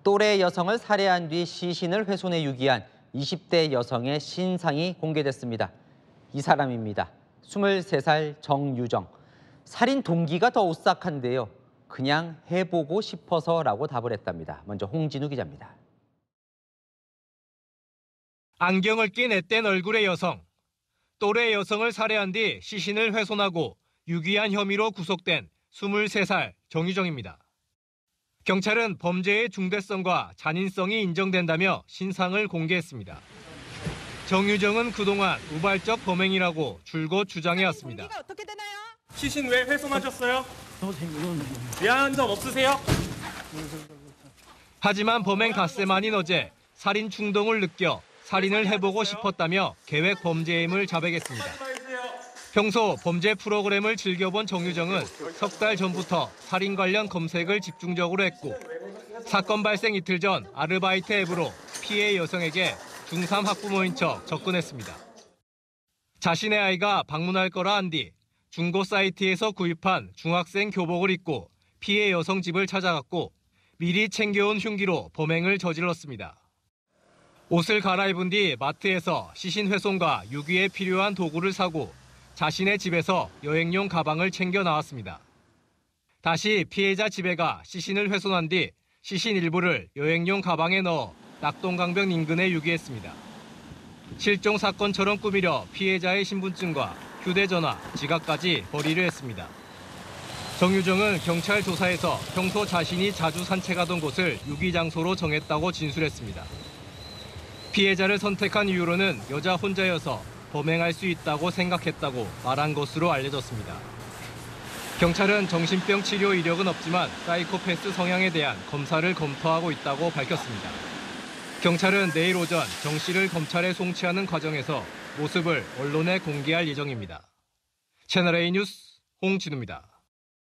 또래 여성을 살해한 뒤 시신을 훼손해 유기한 20대 여성의 신상이 공개됐습니다. 이 사람입니다. 23살 정유정. 살인 동기가 더 오싹한데요. 그냥 해보고 싶어서라고 답을 했답니다. 먼저 홍진우 기자입니다. 안경을 낀 앳된 얼굴의 여성. 또래 여성을 살해한 뒤 시신을 훼손하고 유기한 혐의로 구속된 23살 정유정입니다. 경찰은 범죄의 중대성과 잔인성이 인정된다며 신상을 공개했습니다. 정유정은 그동안 우발적 범행이라고 줄곧 주장해왔습니다. 시신 왜 훼손하셨어요? 미안한 점 없으세요? 하지만 범행 닷새 만인 어제 살인 충동을 느껴 살인을 해보고 싶었다며 계획 범죄임을 자백했습니다. 평소 범죄 프로그램을 즐겨본 정유정은 석 달 전부터 살인 관련 검색을 집중적으로 했고 사건 발생 이틀 전 아르바이트 앱으로 피해 여성에게 중3 학부모인 척 접근했습니다. 자신의 아이가 방문할 거라 한 뒤 중고 사이트에서 구입한 중학생 교복을 입고 피해 여성 집을 찾아갔고 미리 챙겨온 흉기로 범행을 저질렀습니다. 옷을 갈아입은 뒤 마트에서 시신 훼손과 유기에 필요한 도구를 사고 자신의 집에서 여행용 가방을 챙겨 나왔습니다. 다시 피해자 집에 가 시신을 훼손한 뒤 시신 일부를 여행용 가방에 넣어 낙동강변 인근에 유기했습니다. 실종 사건처럼 꾸미려 피해자의 신분증과 휴대전화, 지갑까지 버리려 했습니다. 정유정은 경찰 조사에서 평소 자신이 자주 산책하던 곳을 유기 장소로 정했다고 진술했습니다. 피해자를 선택한 이유로는 여자 혼자여서 범행할 수 있다고 생각했다고 말한 것으로 알려졌습니다. 경찰은 정신병 치료 이력은 없지만 사이코패스 성향에 대한 검사를 검토하고 있다고 밝혔습니다. 경찰은 내일 오전 정 씨를 검찰에 송치하는 과정에서 모습을 언론에 공개할 예정입니다. 채널A 뉴스 홍진우입니다.